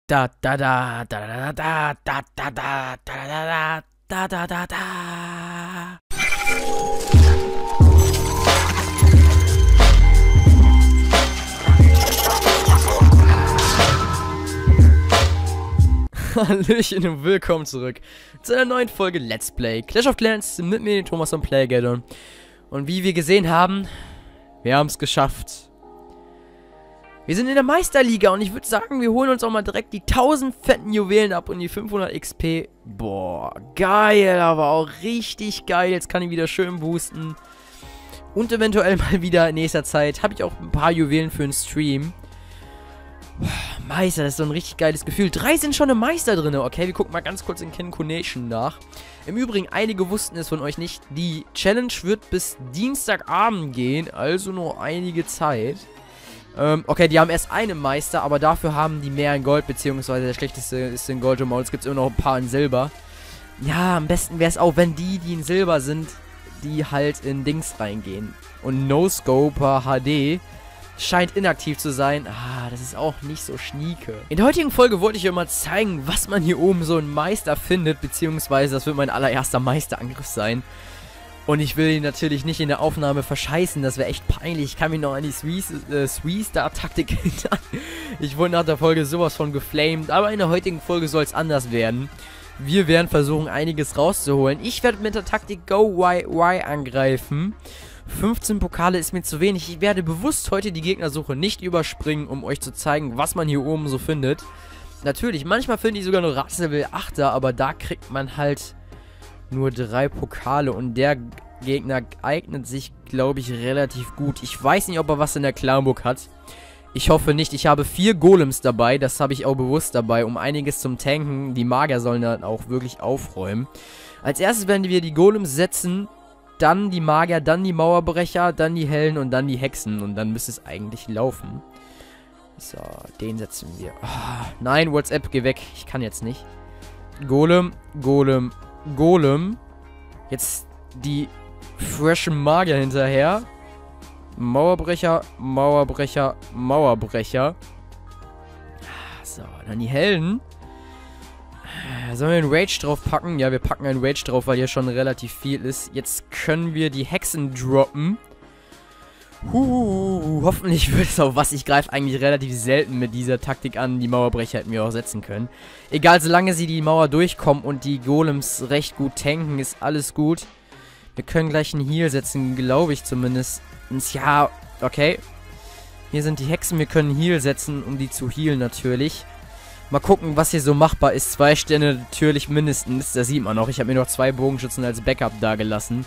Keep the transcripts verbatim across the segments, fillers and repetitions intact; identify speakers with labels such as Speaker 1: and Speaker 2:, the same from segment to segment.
Speaker 1: Da da da da da da da da da da da da da da. Hallöchen und willkommen zurück zu einer neuen Folge Let's Play Clash of Clans mit mir, Thomas und Playgaddon. Und wie wir gesehen haben, wir haben es geschafft. Wir sind in der Meisterliga und ich würde sagen, wir holen uns auch mal direkt die tausend fetten Juwelen ab und die fünfhundert X P. Boah, geil, aber auch richtig geil. Jetzt kann ich wieder schön boosten. Und eventuell mal wieder in nächster Zeit habe ich auch ein paar Juwelen für den Stream. Boah, Meister, das ist so ein richtig geiles Gefühl. Drei sind schon im Meister drin. Okay, wir gucken mal ganz kurz in Kenconation nach. Im Übrigen, einige wussten es von euch nicht. Die Challenge wird bis Dienstagabend gehen, also nur einige Zeit. Ähm, okay, die haben erst einen Meister, aber dafür haben die mehr in Gold, beziehungsweise der schlechteste ist in Gold und Maul. Es gibt immer noch ein paar in Silber. Ja, am besten wäre es auch, wenn die, die in Silber sind, die halt in Dings reingehen. Und No-Scoper H D scheint inaktiv zu sein. Ah, das ist auch nicht so schnieke. In der heutigen Folge wollte ich euch mal zeigen, was man hier oben so in Meister findet, beziehungsweise das wird mein allererster Meisterangriff sein. Und ich will ihn natürlich nicht in der Aufnahme verscheißen, das wäre echt peinlich. Ich kann mich noch an die Three-Star-Taktik erinnern. Ich wurde nach der Folge sowas von geflamed, aber in der heutigen Folge soll es anders werden. Wir werden versuchen, einiges rauszuholen. Ich werde mit der Taktik Go Y Y angreifen. fünfzehn Pokale ist mir zu wenig. Ich werde bewusst heute die Gegnersuche nicht überspringen, um euch zu zeigen, was man hier oben so findet. Natürlich, manchmal finde ich sogar nur Ratslevel achter, aber da kriegt man halt nur drei Pokale und der Gegner eignet sich, glaube ich, relativ gut. Ich weiß nicht, ob er was in der Clanburg hat. Ich hoffe nicht. Ich habe vier Golems dabei, das habe ich auch bewusst dabei, um einiges zum Tanken. Die Magier sollen dann auch wirklich aufräumen. Als erstes werden wir die Golems setzen, dann die Magier, dann die Mauerbrecher, dann die Hellen und dann die Hexen. Und dann müsste es eigentlich laufen. So, den setzen wir. Oh, nein, WhatsApp, geh weg. Ich kann jetzt nicht. Golem, Golem, Golem. Jetzt die freshen Magier hinterher. Mauerbrecher, Mauerbrecher, Mauerbrecher. So, dann die Helden. Sollen wir einen Rage drauf packen? Ja, wir packen einen Rage drauf, weil hier schon relativ viel ist. Jetzt können wir die Hexen droppen. Huh, hoffentlich wird es auch was. Ich greife eigentlich relativ selten mit dieser Taktik an. Die Mauerbrecher hätten wir auch setzen können. Egal, solange sie die Mauer durchkommen und die Golems recht gut tanken, ist alles gut. Wir können gleich einen Heal setzen, glaube ich zumindest. Ja, okay. Hier sind die Hexen, wir können Heal setzen, um die zu healen natürlich. Mal gucken, was hier so machbar ist. Zwei Sterne natürlich mindestens, das sieht man noch. Ich habe mir noch zwei Bogenschützen als Backup da gelassen.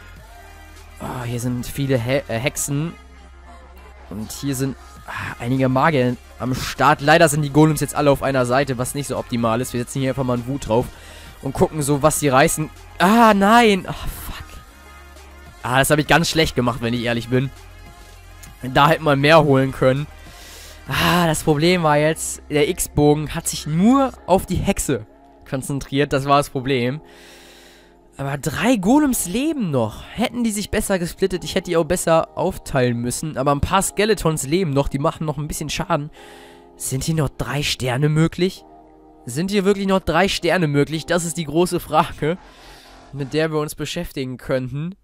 Speaker 1: Oh, hier sind viele He äh, Hexen. Und hier sind ah, einige Magier am Start. Leider sind die Golems jetzt alle auf einer Seite, was nicht so optimal ist. Wir setzen hier einfach mal einen Wut drauf und gucken so, was sie reißen. Ah, nein. Ah, fuck. Ah, das habe ich ganz schlecht gemacht, wenn ich ehrlich bin. Da hätte man mehr holen können. Ah, das Problem war jetzt, der X-Bogen hat sich nur auf die Hexe konzentriert. Das war das Problem. Aber drei Golems leben noch. Hätten die sich besser gesplittet, ich hätte die auch besser aufteilen müssen. Aber ein paar Skeletons leben noch, die machen noch ein bisschen Schaden. Sind hier noch drei Sterne möglich? Sind hier wirklich noch drei Sterne möglich? Das ist die große Frage, mit der wir uns beschäftigen könnten.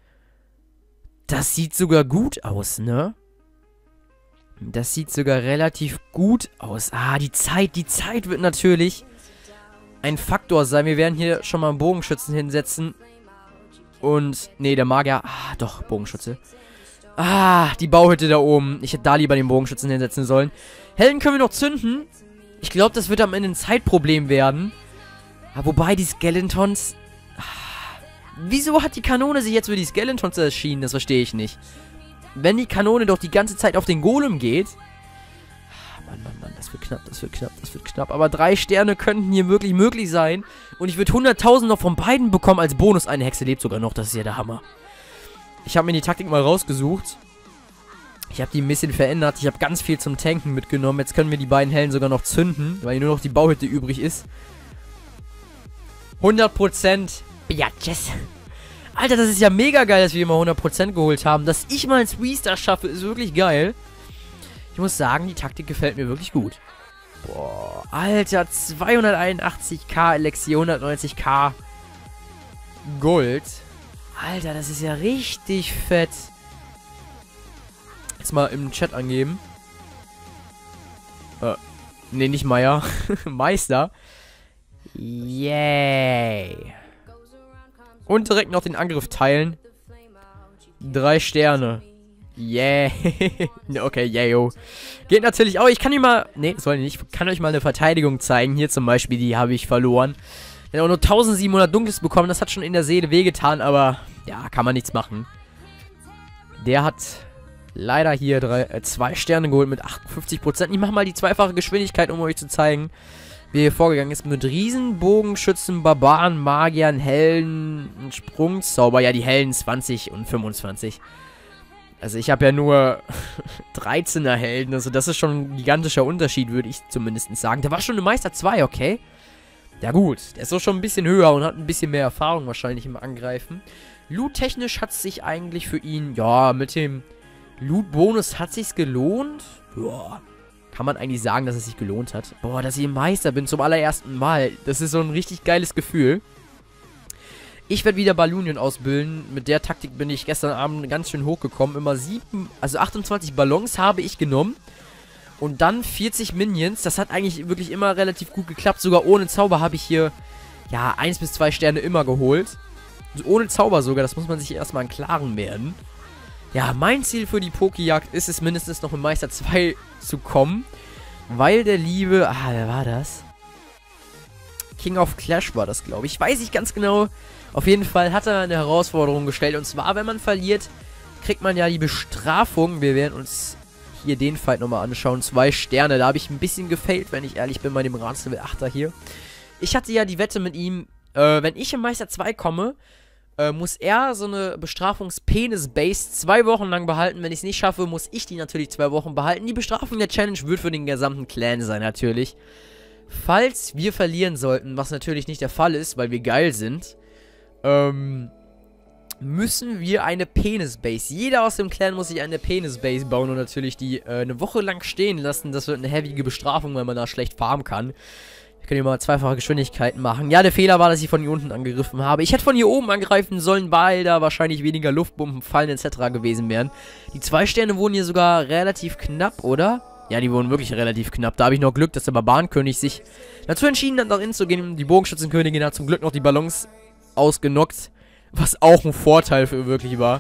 Speaker 1: Das sieht sogar gut aus, ne? Das sieht sogar relativ gut aus. Ah, die Zeit, die Zeit wird natürlich ein Faktor sein. Wir werden hier schon mal einen Bogenschützen hinsetzen. Und, nee, der Magier, ah, doch, Bogenschütze. Ah, die Bauhütte da oben. Ich hätte da lieber den Bogenschützen hinsetzen sollen. Helden können wir noch zünden. Ich glaube, das wird am Ende ein Zeitproblem werden. Aber wobei, die Skeletons... Ah, wieso hat die Kanone sich jetzt für die Skeletons erschienen? Das verstehe ich nicht. Wenn die Kanone doch die ganze Zeit auf den Golem geht... Mann, Mann, Mann, das wird knapp, das wird knapp, das wird knapp. Aber drei Sterne könnten hier wirklich möglich sein. Und ich würde hunderttausend noch von beiden bekommen als Bonus. Eine Hexe lebt sogar noch, das ist ja der Hammer. Ich habe mir die Taktik mal rausgesucht. Ich habe die ein bisschen verändert. Ich habe ganz viel zum Tanken mitgenommen. Jetzt können wir die beiden Hellen sogar noch zünden, weil hier nur noch die Bauhütte übrig ist. hundert Prozent. Ja, tschüss. Alter, das ist ja mega geil, dass wir immer hundert Prozent geholt haben. Dass ich mal ein Three-Star schaffe, ist wirklich geil. Ich muss sagen, die Taktik gefällt mir wirklich gut. Boah, Alter, zweihunderteinundachtzig k Elixier, hundertneunzig k Gold. Alter, das ist ja richtig fett. Jetzt mal im Chat angeben. Äh, nee, nicht Meier. Meister. Yay. Und direkt noch den Angriff teilen. Drei Sterne. Yay. Okay, yayo. Geht natürlich auch. Ich kann euch mal... Nee, das wollte ich nicht. Ich kann euch mal eine Verteidigung zeigen. Hier zum Beispiel, die habe ich verloren. Der hat auch nur eintausendsiebenhundert Dunkles bekommen. Das hat schon in der Seele wehgetan, aber... Ja, kann man nichts machen. Der hat leider hier drei, äh, zwei Sterne geholt mit achtundfünfzig Prozent. Ich mache mal die zweifache Geschwindigkeit, um euch zu zeigen, wie hier vorgegangen ist. Mit Riesenbogenschützen, Barbaren, Magiern, Helden, Sprungzauber. Ja, die Helden zwanzig und fünfundzwanzig. Also ich habe ja nur dreizehner Helden. Also das ist schon ein gigantischer Unterschied, würde ich zumindest sagen. Der war schon eine Meister zwei, okay. Ja gut, der ist doch schon ein bisschen höher und hat ein bisschen mehr Erfahrung wahrscheinlich im Angreifen. Loot-technisch hat es sich eigentlich für ihn, ja, mit dem Loot-Bonus hat sich's gelohnt. Ja, kann man eigentlich sagen, dass es sich gelohnt hat. Boah, dass ich ein Meister bin zum allerersten Mal. Das ist so ein richtig geiles Gefühl. Ich werde wieder Ballonien ausbilden. Mit der Taktik bin ich gestern Abend ganz schön hochgekommen. Immer sieben, also achtundzwanzig Ballons habe ich genommen. Und dann vierzig Minions. Das hat eigentlich wirklich immer relativ gut geklappt. Sogar ohne Zauber habe ich hier, ja, eins bis zwei Sterne immer geholt. Also ohne Zauber sogar. Das muss man sich erstmal im Klaren werden. Ja, mein Ziel für die Pokejagd ist es mindestens noch in Meister zwei zu kommen. Weil der liebe... Ah, wer war das? King of Clash war das, glaube ich. Ich weiß nicht ganz genau. Auf jeden Fall hat er eine Herausforderung gestellt. Und zwar, wenn man verliert, kriegt man ja die Bestrafung. Wir werden uns hier den Fight nochmal anschauen. Zwei Sterne. Da habe ich ein bisschen gefailt, wenn ich ehrlich bin, bei dem Ratslevel achter hier. Ich hatte ja die Wette mit ihm, äh, wenn ich in Meister zwei komme, äh, muss er so eine Bestrafungs-Penis-Base zwei Wochen lang behalten. Wenn ich es nicht schaffe, muss ich die natürlich zwei Wochen behalten. Die Bestrafung der Challenge wird für den gesamten Clan sein, natürlich. Falls wir verlieren sollten, was natürlich nicht der Fall ist, weil wir geil sind, ähm, müssen wir eine Penis-Base. Jeder aus dem Clan muss sich eine Penis-Base bauen und natürlich die äh, eine Woche lang stehen lassen. Das wird eine heavige Bestrafung, weil man da schlecht farmen kann. Ich kann hier mal zweifache Geschwindigkeiten machen. Ja, der Fehler war, dass ich von hier unten angegriffen habe. Ich hätte von hier oben angreifen sollen, weil da wahrscheinlich weniger Luftbomben, Fallen et cetera gewesen wären. Die zwei Sterne wurden hier sogar relativ knapp, oder? Ja, die wurden wirklich relativ knapp. Da habe ich noch Glück, dass der Barbarenkönig sich dazu entschieden hat, nach innen zu gehen. Die Bogenschützenkönigin hat zum Glück noch die Ballons ausgenockt. Was auch ein Vorteil für wirklich war.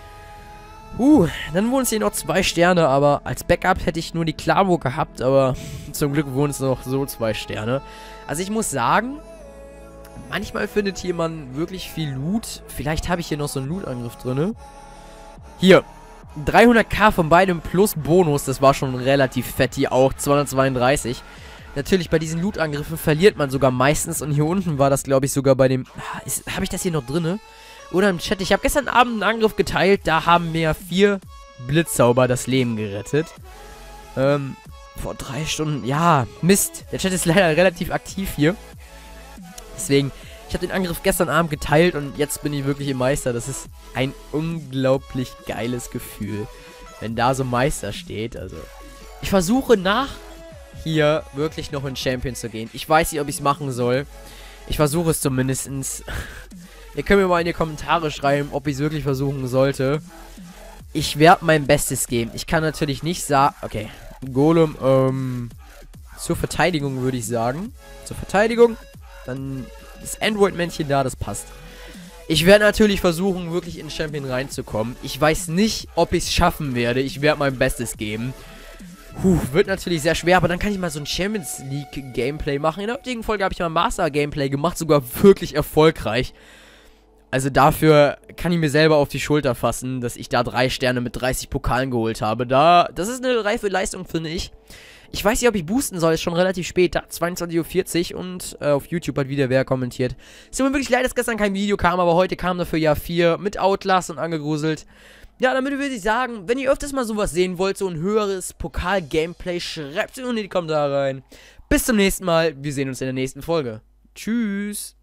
Speaker 1: Uh, dann wurden es hier noch zwei Sterne, aber als Backup hätte ich nur die Klavo gehabt, aber zum Glück wurden es noch so zwei Sterne. Also ich muss sagen, manchmal findet hier man wirklich viel Loot. Vielleicht habe ich hier noch so einen Loot-Angriff drin. Hier, dreihunderttausend von beidem plus Bonus, das war schon relativ fett hier auch, zweihundertzweiunddreißig. Natürlich, bei diesen Loot-Angriffen verliert man sogar meistens. Und hier unten war das, glaube ich, sogar bei dem... Habe ich das hier noch drin? Oder im Chat. Ich habe gestern Abend einen Angriff geteilt. Da haben mir vier Blitzzauber das Leben gerettet. Ähm, vor drei Stunden... Ja, Mist. Der Chat ist leider relativ aktiv hier. Deswegen, ich habe den Angriff gestern Abend geteilt. Und jetzt bin ich wirklich im Meister. Das ist ein unglaublich geiles Gefühl. Wenn da so Meister steht. Also, ich versuche nach... hier wirklich noch in Champion zu gehen. Ich weiß nicht, ob ich es machen soll. Ich versuche es zumindest. Ihr könnt mir mal in die Kommentare schreiben, ob ich es wirklich versuchen sollte. Ich werde mein Bestes geben. Ich kann natürlich nicht sagen... Okay, Golem, ähm... zur Verteidigung würde ich sagen. Zur Verteidigung. Dann das Android-Männchen da, das passt. Ich werde natürlich versuchen, wirklich in Champion reinzukommen. Ich weiß nicht, ob ich es schaffen werde. Ich werde mein Bestes geben. Puh, wird natürlich sehr schwer, aber dann kann ich mal so ein Champions League Gameplay machen. In der heutigen Folge habe ich mal ein Master Gameplay gemacht, sogar wirklich erfolgreich. Also dafür kann ich mir selber auf die Schulter fassen, dass ich da drei Sterne mit dreißig Pokalen geholt habe. Da, das ist eine reife Leistung, finde ich. Ich weiß nicht, ob ich boosten soll, ist schon relativ spät, da zweiundzwanzig Uhr vierzig und äh, auf YouTube hat wieder wer kommentiert. Es tut mir wirklich leid, dass gestern kein Video kam, aber heute kam dafür ja vier mit Outlast und angegruselt. Ja, damit würde ich sagen, wenn ihr öfters mal sowas sehen wollt, so ein höheres Pokal-Gameplay, schreibt es in die Kommentare rein. Bis zum nächsten Mal, wir sehen uns in der nächsten Folge. Tschüss.